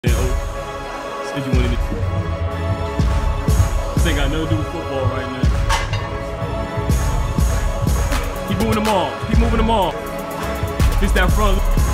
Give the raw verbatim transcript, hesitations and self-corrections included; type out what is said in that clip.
Said you wanted to. This ain't got nothing to do with football right now. Keep moving them all. Keep moving them all. This that front.